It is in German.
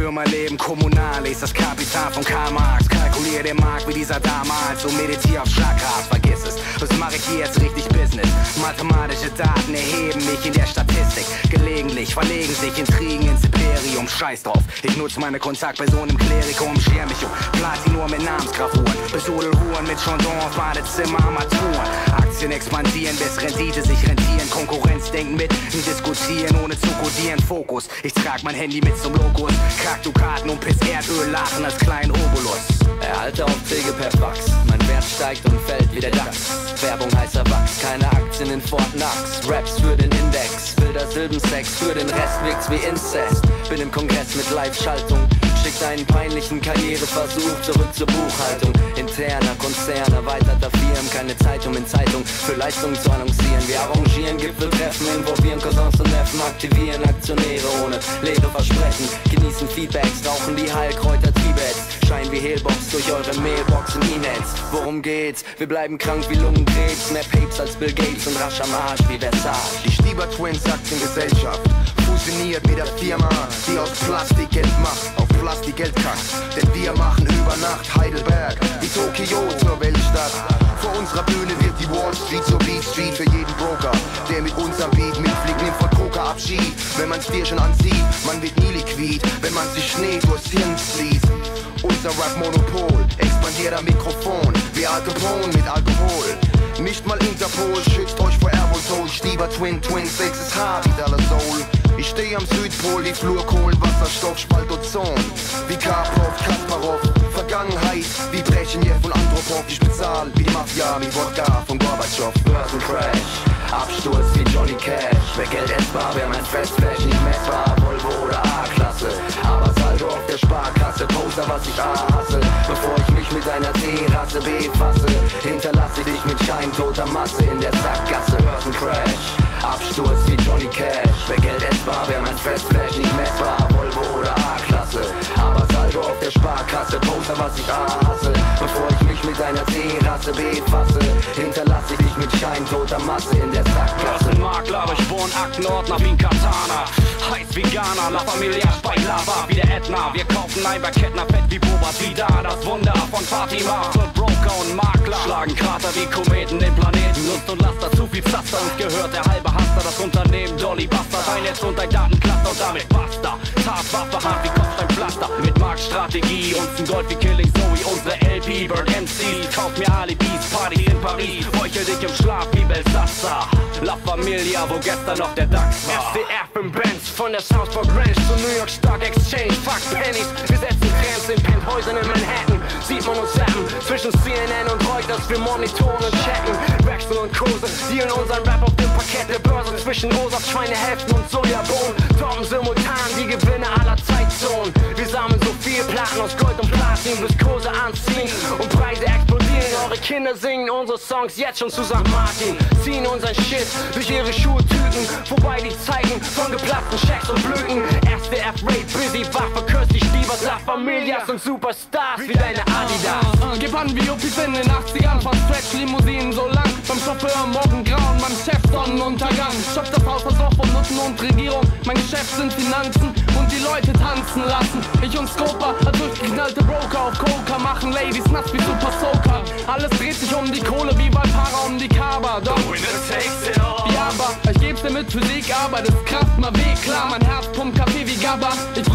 für mein Leben kommunal. Lese das Kapital von Karl Marx, kalkuliere den Markt wie dieser damals und meditiere auf Chakras, vergiss es. Was mache ich hier jetzt richtig Business? Mathematische Daten erheben mich in der Statistik. Gelegentlich verlegen sich Intrigen ins Imperium. Scheiß drauf, ich nutze meine Kontaktperson im Klerikum, scher mich um Platin nur mit Namensgrafuren, Besudelhuren mit Chandons, Badezimmer, Armaturen. Aktien expandieren, bis Rendite sich rentieren. Konkurrenz denkt mit, diskutieren ohne zu kodieren. Fokus, ich trag mein Handy mit zum Logos. Kack Dukaten und piss Erdöl lachen als kleinen Obolus. Erhalte Aufträge per Fax, mein Wert steigt und fällt wie der DAX. Werbung heißer Wachs, keine Aktien in Fort Knox. Raps für den Index, wilder Silbensex, für den Rest wirkt's wie Inzest. Bin im Kongress mit Live-Schaltung, schick deinen peinlichen Karriereversuch zurück zur Buchhaltung. Interner Konzern, erweiterter Firmen, keine Zeitung in Zeitung für Leistungen zu annoncieren. Wir arrangieren Gipfeltreffen, involvieren Cousins und Neffen, aktivieren Aktionäre ohne leere Versprechen. Genießen Feedbacks, rauchen die Heilkräuter Tibets, scheinen wie Hehlbox durch eure Mailboxen, E-Mails. Worum geht's? Wir bleiben krank wie Lungenkrebs, mehr Papes als Bill Gates und rasch am Arsch wie Versace. Die Stieber Twins Aktiengesellschaft fusioniert mit der Firma, die aus Plastik Geld macht, auf Plastik Geld kackt. Denn wir machen über Nacht Heidelberg wie Tokio zur Weltstadt. Vor unserer Bühne wird die Wall Street zur Beat Street für jeden Broker, der mit uns am Beat mitfliegt, nimmt von Coca Abschied. Wenn man's dir schon ansieht, man wird nie liquid, wenn man sich Schnee durchs Hirn fließt. Unser Rap-Monopol expandiert am Mikrofon wie Al Capone mit Alkohol. Nicht mal Interpol schützt euch vor Aerosol. Stieber Twin 6 ist hart wie Dollar Soul. Ich steh am Südpol, die Fluorkohlen, Wasserstoff, Spalt Ozon. Wie Karpov, Kasparov, Vergangenheit wie Brezhnev und Andropov. Ich bezahl wie die Mafia mit Wodka von Gorbatschow. Börsencrash, Absturz wie Johnny Cash. Wer Geld essbar, wer mein Festflash nicht messbar. Volvo oder A-Klasse, aber Saldo auf der Sparkasse. Poster, was ich hasse, bevor ich mich mit einer Terrasse befasse. Hinterlasse dich mit scheintoter Masse in der Sackgasse. Börsencrash, Absturz wie Johnny Cash. Wer Geld essbar, wer mein Festflash nicht messbar. Volvo oder A-Klasse, aber Saldo auf der Sparkasse. Poster, was ich hasse, bevor ich mich mit einer Terrasse befasse. Hinterlasse dich mit scheintoter Masse in der Sackgasse. Börsenmakler, durchbohren Aktenordner wie ein Katana. Heiß wie Ghana, La Familia bei Lava wie der Ätna. Wir kaufen ein bei Kettner, fett wie Boba Vida. Das Wunder von Fatima. Für Broker und Makler schlagen Krater wie Kometen den Planeten. Lust und Laster, zu viel Zaster. Uns gehört der halbe Haster, das Unternehmen Dolly Buster. Dein Netz und dein Datencluster und damit basta. Tatwaffe, hart wie Kopf, ein Pflaster. Mit Marktstrategie, uns ein Gold wie Killing Zoe. Unsere LP, Bird MCs. Kauf mir Alibis, Partys in Paris. Räuchel dich im Schlaf wie Belsasser. La Familia, wo gestern noch der DAX war. SDF im Benz, von der Southport Ranch zu New York Stock Exchange. Fuck Pennies, wir setzen Trends in Penthäusern in Manhattan. Sieht man uns zappen, zwischen CNN und Reuters. Wir monitoren und checken, wechseln und Kurse. Dealen unseren Rap auf dem Parkett der Börse. Zwischen O-Saft, Schweinehälften und Sojabohnen. Toppen simultan die Gewinne aller Zeitzonen. Wir sammeln so viel Platten aus Gold und Platin, bis Kurse anziehen und Preise explodieren. Eure Kinder singen unsere Songs jetzt schon zu St. Martin. Ziehen unseren Shit durch ihre Schuhe-Tüten. Wobei die Zeichen von geplatzten Schecks und Blüten. SDF, Raid, Busy, Waffe, Kirsty, Stiebers, La Familias und Superstars wie deine Adidas. Gib an wie Yuppies in den 80ern. Von Stretch-Limousinen so lang. Beim Chauffeur morgen grau und beim Chef Sonnenuntergang. Schöpft das Haus, das Loch von Nutzen und Regierung. Mein Geschäft sind Finanzen und die Leute tanzen lassen. Ich und Scoper, als durchgeknallte Broker auf Coca, machen Ladies nass wie Super Soaker. Alles dreht sich um die Kohle wie bei Para um die Kaba. Doch ja, aber ich geb's dir mit Physik, aber das Kraft mal weh, klar. Mein Herz pumpt Kaffee wie Gabba. Ich